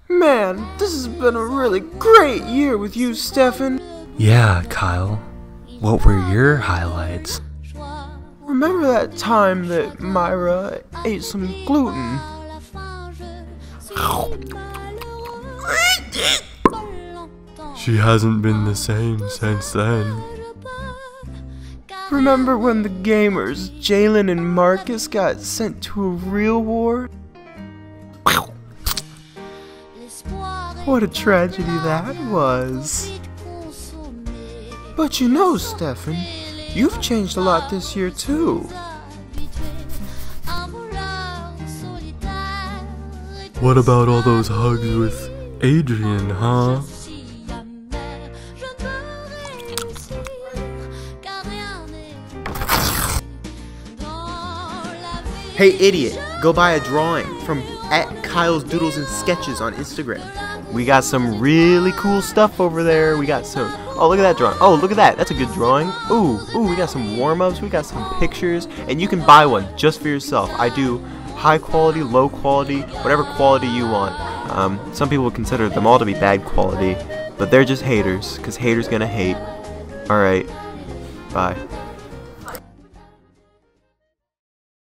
Man, this has been a really great year with you, Stefan. Yeah, Kyle. What were your highlights? Remember that time that Myra ate some gluten? She hasn't been the same since then. Remember when the gamers, Jalen and Marcus, got sent to a real war? What a tragedy that was. But you know, Stefan, you've changed a lot this year too. What about all those hugs with Adrian, huh? Hey idiot, go buy a drawing from @Kyle's Doodles and Sketches on Instagram. We got some really cool stuff over there. We got some, oh look at that drawing. Oh look at that, that's a good drawing. Ooh, we got some warm-ups, we got some pictures, and you can buy one just for yourself. I do high quality, low quality, whatever quality you want. Some people would consider them all to be bad quality, but they're just haters, because haters gonna hate. Alright, bye.